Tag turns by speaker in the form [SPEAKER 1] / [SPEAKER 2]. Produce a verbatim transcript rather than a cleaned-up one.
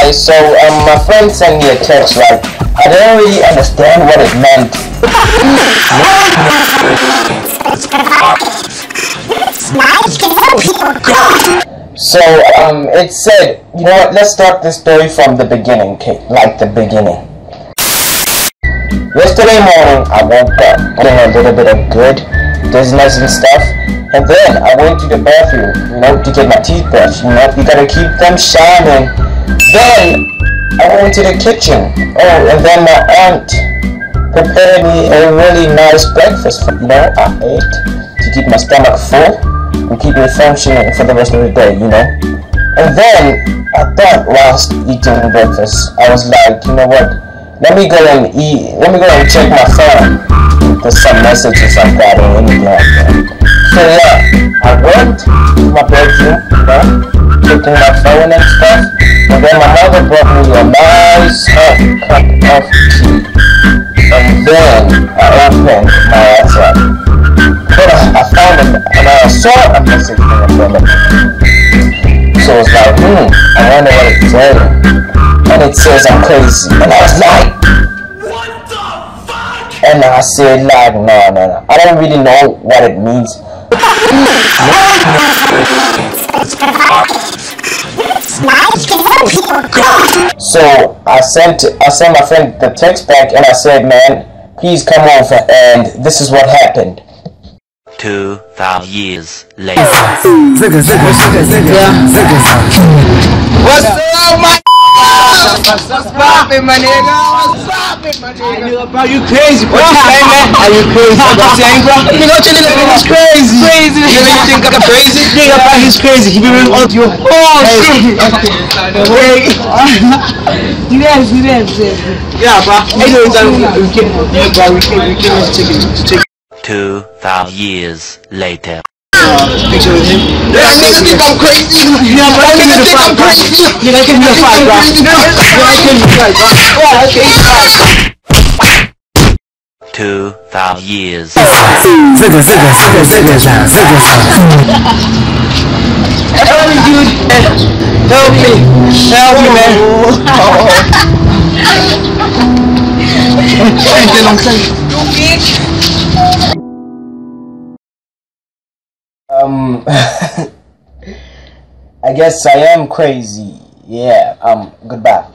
[SPEAKER 1] guys, so um, my friend sent me a text, right? I didn't really understand what it meant. So um, it said, you know what? Let's start this story from the beginning, okay? Like the beginning. Yesterday morning, I woke up, doing a little bit of good business and stuff, and then I went to the bathroom, you know, to get my teeth brushed. You know, you gotta keep them shining. Then I went to the kitchen. Oh, and then my aunt prepared me a really nice breakfast. You know, I ate to keep my stomach full and keep me functioning for the rest of the day. You know, and then I thought whilst eating breakfast, I was like, you know what? Let me go and eat. Let me go and check my phone. There's some messages I've got or anything like that. So yeah, I went to my bedroom, you know, checking my phone and stuff. And then my mother brought me a nice hot cup of tea. And then I opened my WhatsApp. But I, I found it, and I saw a message from a friend of mine. So it's like, hmm, I wonder what it's saying. And it says I'm crazy. And I was like, what the fuck? And I said like, no, no, no. I don't really know what it means. So I sent I sent my friend the text back and I said, man, please come over, and this is what happened.
[SPEAKER 2] Two thousand years later.
[SPEAKER 1] What's up, my
[SPEAKER 3] What's poppin', my nigga? What's poppin', my nigga? Bro, you crazy, bro.
[SPEAKER 1] What you saying, man?
[SPEAKER 3] Are you crazy? What you saying, bro? Nigga, what you nigga is crazy. Crazy. You really think I'm crazy? Nigga, bro, he's crazy. He be really on you. Oh, shit. Okay. You there, you there, you there. Yeah, bro. Anyways, we can, yeah, bro, we can, we can chicken, chicken.
[SPEAKER 2] Two thousand years later.
[SPEAKER 3] Picture with him. Yeah, nigga think I'm crazy. Yeah, bro, nigga think I'm crazy. Nigga, give me a fight, bro. Yeah, give me a fight, bro. Yeah, okay.
[SPEAKER 2] Two thousand years.
[SPEAKER 4] Zigga, zigga, zigga, zigga, zigga, zigga.
[SPEAKER 3] Help me, dude. Help me. Help me, man.
[SPEAKER 1] Um, I guess I am crazy. Yeah, um, goodbye.